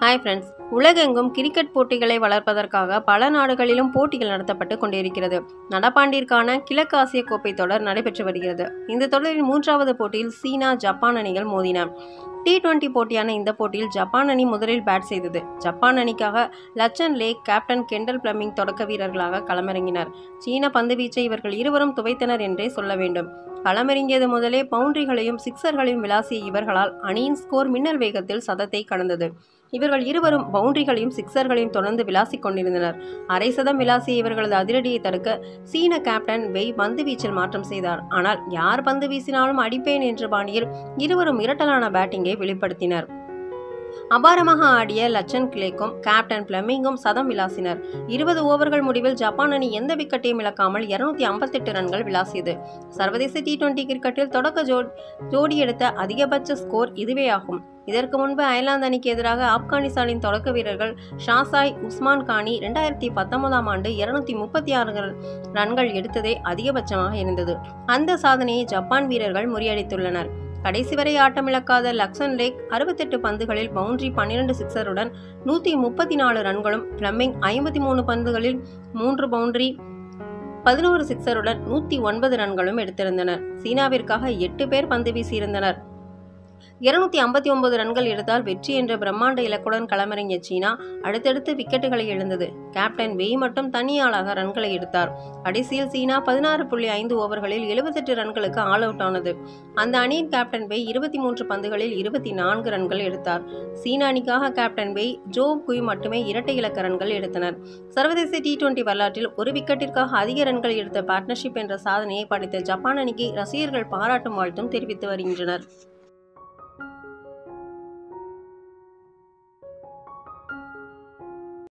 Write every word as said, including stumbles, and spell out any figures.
Hi friends, உலகெங்கும் cricket போட்டிகளை வளர்ப்பதற்காக பல நாடுகளிலும் போட்டிகள் நடத்தப்பட்டு கொண்டிருக்கிறது. நடப்பாண்டிற்கான கிழக்கு ஆசிய கோப்பை தொடர் நடைபெற்று வருகிறது. இந்த தொடரின் மூன்றாவது போட்டியில் சீனா, ஜப்பான் அணிகள் மோதின. டி டுவெண்டி போட்டியான இந்த போட்டியில் ஜப்பான் அணி முதலில் பேட் செய்தது. ஜப்பான் அணிக்காக லச்சன் லேக், கேப்டன் கெண்டல் பிளமிங் தொடக்க வீரர்களாக களமிறங்கினர். சீன பந்துவீச்சை இவர்கள் இருவரும் துவைத்தனர் என்றே சொல்ல வேண்டும். களமிறங்கியது முதலே பவுண்டரிகளையும் சிக்சர்களையும் விளாசிய இவர்களால் அணியின் ஸ்கோர் மின்னல் வேகத்தில் சதத்தை கடந்தது. இவர்கள் இருவரும் பவுண்டரிகளையும் சிக்சர்களையும் தொடர்ந்து விளாசிக் கொண்டிருந்தனர். அரை சதம் விளாசிய இவர்களது அதிரடியை தடுக்க சீன கேப்டன் வெய் பந்து வீச்சில் மாற்றம் செய்தார். ஆனால் யார் பந்து வீசினாலும் அடிப்பேன் என்ற பாணியில் இருவரும் மிரட்டலான பேட்டிங்கை வெளிப்படுத்தினர். அபாரமாக ஆடிய லச்சன் கிளேக்கும் கேப்டன் பிளமிங்கும் சதம் விளாசினர். இருபது ஓவர்கள் முடிவில் ஜப்பான் அணி எந்த விக்கெட்டையும் இழக்காமல் இருநூத்தி ஐம்பத்தி எட்டு ரன்கள் விளாசியது. சர்வதேச டி டுவெண்டி கிரிக்கெட்டில் தொடக்க ஜோ ஜோடி எடுத்த அதிகபட்ச ஸ்கோர் இதுவே ஆகும். இதற்கு முன்பு அயர்லாந்து அணிக்கு எதிராக ஆப்கானிஸ்தானின் தொடக்க வீரர்கள் ஷாசாய் உஸ்மான் கானி இரண்டாயிரத்தி பத்தொன்பதாம் ஆண்டு இருநூத்தி முப்பத்தி ஆறு ரன்கள் எடுத்ததே அதிகபட்சமாக இருந்தது. அந்த சாதனையை ஜப்பான் வீரர்கள் முறியடித்துள்ளனர். கடைசி வரை ஆட்டமிழக்காத லக்சன் லேக் அறுபத்தெட்டு பந்துகளில் பவுண்டரி, பன்னிரண்டு சிக்சருடன் நூற்றி முப்பத்தி நாலு ரன்களும், பிளமிங் ஐம்பத்தி மூணு பந்துகளில் மூன்று பவுண்டரி, பதினோரு சிக்சருடன் நூற்றி ஒன்பது ரன்களும் எடுத்திருந்தனர். சீனாவிற்காக எட்டு பேர் பந்து வீசியிருந்தனர். இருநூத்தி ஐம்பத்தி ஒன்பது ரன்கள் எடுத்தால் வெற்றி என்ற பிரம்மாண்ட இலக்குடன் களமிறங்கிய சீனா அடுத்தடுத்து விக்கெட்டுகளை இழந்தது. கேப்டன் வெய் மட்டும் தனியாளாக ரன்களை எடுத்தார். கடைசியில் சீனா பதினாறு புள்ளி ஐந்து ஓவர்களில் எழுபத்தெட்டு ரன்களுக்கு ஆல் அவுட் ஆனது. அந்த அணியின் கேப்டன் வெய் இருபத்தி மூன்று பந்துகளில் இருபத்தி நான்கு ரன்கள் எடுத்தார். சீன அணிக்காக கேப்டன் வெய், ஜோ குய் மட்டுமே இரட்டை இலக்க ரன்கள் எடுத்தனர். சர்வதேச டி டுவெண்டி வரலாற்றில் ஒரு விக்கெட்டிற்காக அதிக ரன்கள் எடுத்த பார்ட்னர்ஷிப் என்ற சாதனையை படைத்த ஜப்பான் அணிக்கு ரசிகர்கள் பாராட்டும் வாழ்த்தும் தெரிவித்து வருகின்றனர்.